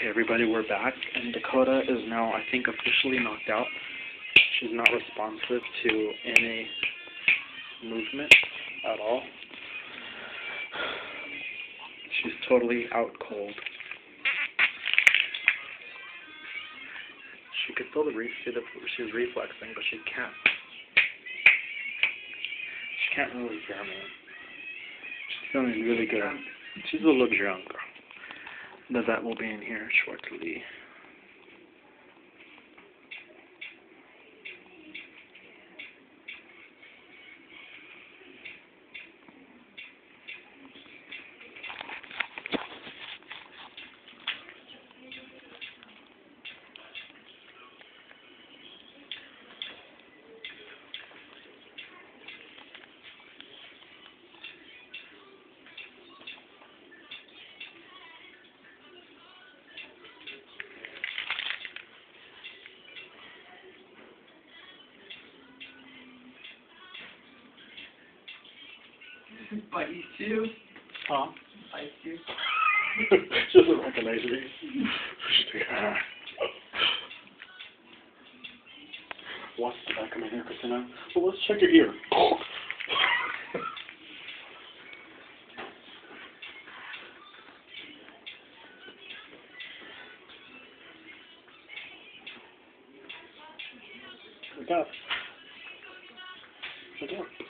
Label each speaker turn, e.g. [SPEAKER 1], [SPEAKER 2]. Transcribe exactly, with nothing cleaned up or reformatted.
[SPEAKER 1] Okay, everybody, we're back, and Dakota is now, I think, officially knocked out. She's not responsive to any movement at all. She's totally out cold. She could feel the re see the she was reflexing, but she can't. She can't really hear me. She's feeling really good. She's a little drunk. The vet will be in here shortly.
[SPEAKER 2] Bite you?
[SPEAKER 1] Huh?
[SPEAKER 2] Bite you?
[SPEAKER 1] She doesn't recognize me. She's like, ah. What's the back of my hair, Christina? Well, let's check your ear. Look up. Look up.